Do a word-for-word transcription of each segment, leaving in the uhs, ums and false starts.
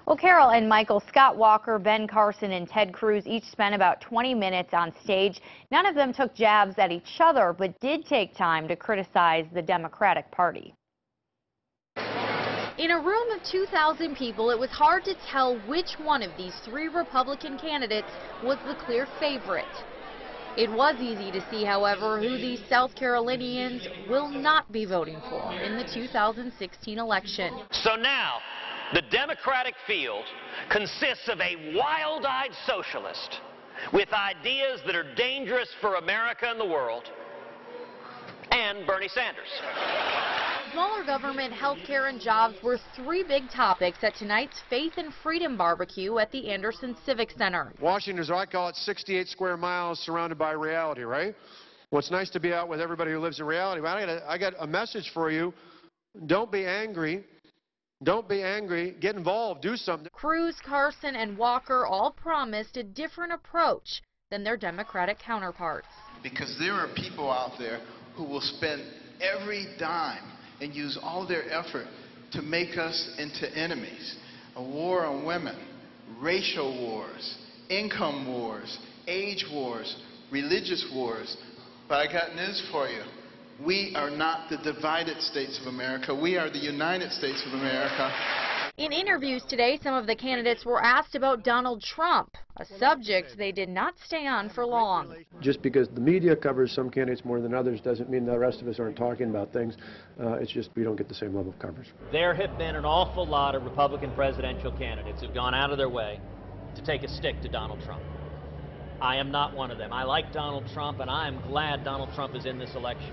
Well, Carol and Michael, Scott Walker, Ben Carson, and Ted Cruz each spent about twenty minutes on stage. None of them took jabs at each other, but did take time to criticize the Democratic Party. In a room of two thousand people, it was hard to tell which one of these three Republican candidates was the clear favorite. It was easy to see, however, who these South Carolinians will not be voting for in the two thousand sixteen election. So now, the Democratic field consists of a wild-eyed socialist with ideas that are dangerous for America and the world, and Bernie Sanders. Smaller government, health care, and jobs were three big topics at tonight's Faith and Freedom barbecue at the Anderson Civic Center. Washington is, I call it, sixty-eight square miles surrounded by reality, right? Well, it's nice to be out with everybody who lives in reality. But I got a, I got a message for you. Don't be angry. Don't be angry. Get involved. Do something. Cruz, Carson, and Walker all promised a different approach than their Democratic counterparts. Because there are people out there who will spend every dime and use all their effort to make us into enemies. A war on women, racial wars, income wars, age wars, religious wars. But I got news for you. We are not the divided states of America. We are the United States of America. In interviews today, some of the candidates were asked about Donald Trump, a subject they did not stay on for long. Just because the media covers some candidates more than others doesn't mean the rest of us aren't talking about things. Uh, it's just we don't get the same level of coverage. There have been an awful lot of Republican presidential candidates who've gone out of their way to take a stick to Donald Trump. I am not one of them. I like Donald Trump, and I am glad Donald Trump is in this election.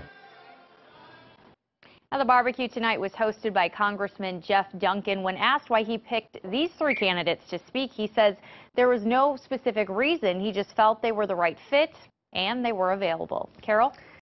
Now, the barbecue tonight was hosted by Congressman Jeff Duncan. When asked why he picked these three candidates to speak, he says there was no specific reason. He just felt they were the right fit and they were available. Carol?